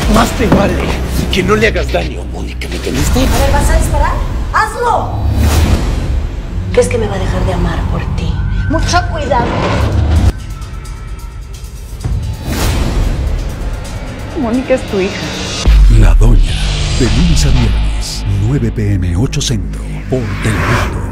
Más te vale que no le hagas daño, Mónica, ¿me entendiste? A ver, ¿vas a disparar? ¡Hazlo! ¿Crees que me va a dejar de amar por ti? ¡Mucho cuidado! Mónica es tu hija. La Doña, de lunes a viernes, 9 p.m. 8 Centro, por Telemundo.